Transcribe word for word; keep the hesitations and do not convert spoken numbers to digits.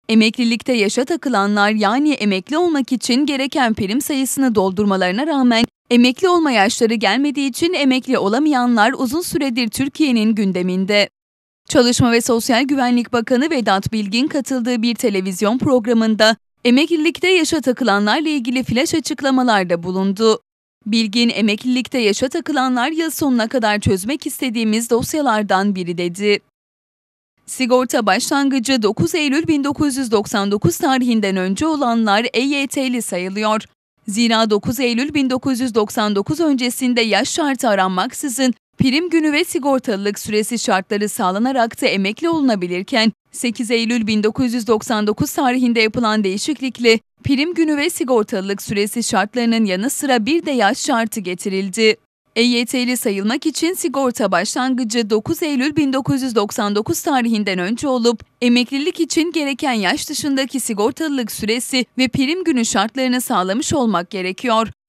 Emeklilikte yaşa takılanlar yani emekli olmak için gereken prim sayısını doldurmalarına rağmen emekli olma yaşları gelmediği için emekli olamayanlar uzun süredir Türkiye'nin gündeminde. Çalışma ve Sosyal Güvenlik Bakanı Vedat Bilgin katıldığı bir televizyon programında emeklilikte yaşa takılanlarla ilgili flaş açıklamalarda bulundu. Bilgin, emeklilikte yaşa takılanlar yıl sonuna kadar çözmek istediğimiz dosyalardan biri dedi. Sigorta başlangıcı dokuz Eylül bin dokuz yüz doksan dokuz tarihinden önce olanlar E Y T'li sayılıyor. Zira dokuz Eylül bin dokuz yüz doksan dokuz öncesinde yaş şartı aranmaksızın prim günü ve sigortalılık süresi şartları sağlanarak da emekli olunabilirken, sekiz Eylül bin dokuz yüz doksan dokuz tarihinde yapılan değişiklikle prim günü ve sigortalılık süresi şartlarının yanı sıra bir de yaş şartı getirildi. E Y T'li sayılmak için sigorta başlangıcı dokuz Eylül bin dokuz yüz doksan dokuz tarihinden önce olup, emeklilik için gereken yaş dışındaki sigortalılık süresi ve prim günü şartlarını sağlamış olmak gerekiyor.